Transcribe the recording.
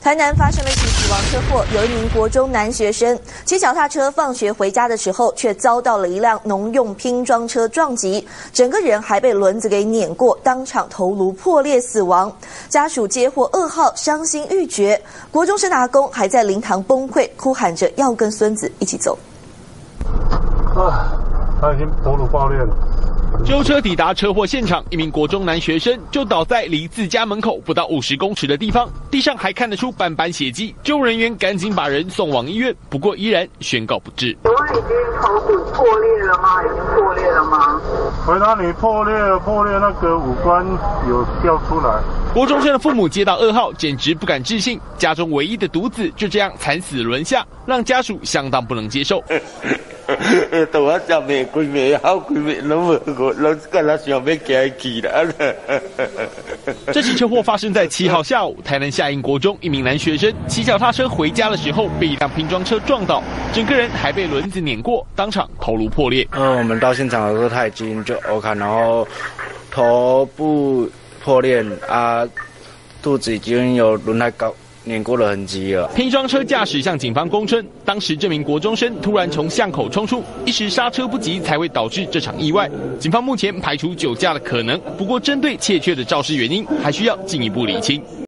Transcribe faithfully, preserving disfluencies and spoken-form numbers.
台南发生了一起死亡车祸，有一名国中男学生骑脚踏车放学回家的时候，却遭到了一辆农用拼装车撞击，整个人还被轮子给碾过，当场头颅破裂死亡。家属接获噩耗，伤心欲绝。国中生的阿公还在灵堂崩溃，哭喊着要跟孙子一起走。 啊，他已经头颅爆裂了。 救车抵达车祸现场，一名国中男学生就倒在离自家门口不到五十公尺的地方，地上还看得出斑斑血迹。救护人员赶紧把人送往医院，不过依然宣告不治。 请问已经头骨破裂了吗？已经破裂了吗？ 回答你破裂了，破裂那个五官有掉出来。 国中生的父母接到噩耗，简直不敢置信，家中唯一的独子就这样惨死轮下，让家属相当不能接受。 到我十岁几岁好几岁拢无过，拢敢若想要行去啦。 这起车祸发生在七号下午，台南下营国中一名男学生骑脚踏车回家的时候，被一辆拼装车撞倒，整个人还被轮子碾过，当场头颅破裂。 嗯，我们到现场的时候他已经就 O K， 然后头部破裂啊，肚子已经有轮胎高。 碾过的痕迹了。 拼装车驾驶向警方供称，当时这名国中生突然从巷口冲出，一时刹车不及，才会导致这场意外。警方目前排除酒驾的可能，不过针对确切的肇事原因，还需要进一步厘清。